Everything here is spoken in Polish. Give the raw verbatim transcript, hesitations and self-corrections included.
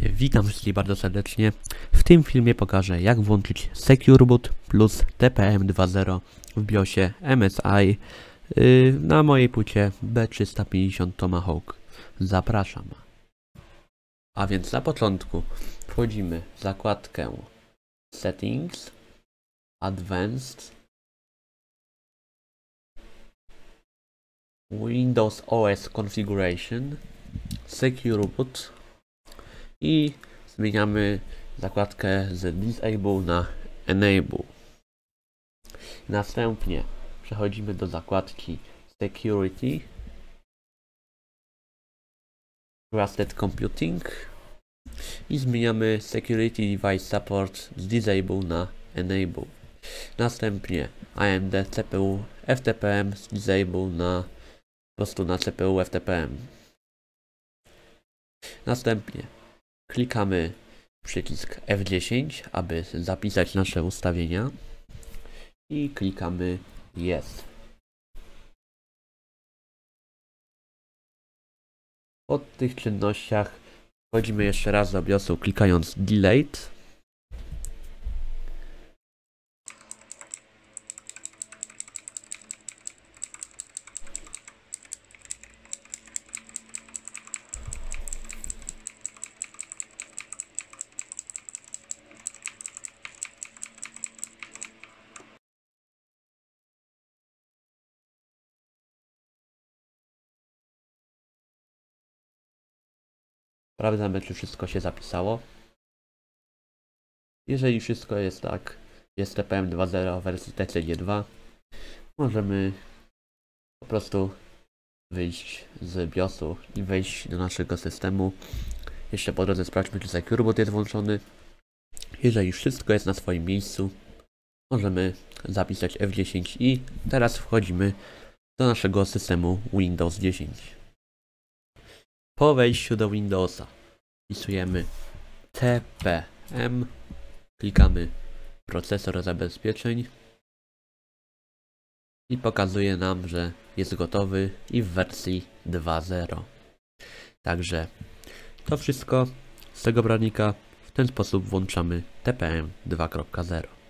Witam wszystkich bardzo serdecznie. W tym filmie pokażę, jak włączyć Secure Boot plus T P M dwa zero w BIOSie M S I yy, na mojej płycie B trzysta pięćdziesiąt Tomahawk. Zapraszam. A więc na początku wchodzimy w zakładkę Settings, Advanced, Windows O S Configuration, Secure Boot i zmieniamy zakładkę z Disable na Enable. Następnie przechodzimy do zakładki Security, Trusted Computing i zmieniamy Security Device Support z Disable na Enable. Następnie A M D C P U F T P M z Disable na po prostu na C P U F T P M. Następnie klikamy przycisk F dziesięć, aby zapisać nasze ustawienia i klikamy Yes. Po tych czynnościach wchodzimy jeszcze raz do BIOSu, klikając Delete. Sprawdzamy, czy wszystko się zapisało. Jeżeli wszystko jest tak, jest T P M dwa zero w wersji T C G dwa, możemy po prostu wyjść z BIOSu i wejść do naszego systemu. Jeszcze po drodze sprawdźmy, czy Secure Boot jest włączony. Jeżeli wszystko jest na swoim miejscu, możemy zapisać F dziesięć i teraz wchodzimy do naszego systemu Windows dziesięć. Po wejściu do Windowsa wpisujemy T P M, klikamy procesor zabezpieczeń i pokazuje nam, że jest gotowy i w wersji dwa zero. Także to wszystko z tego poradnika. W ten sposób włączamy T P M dwa zero.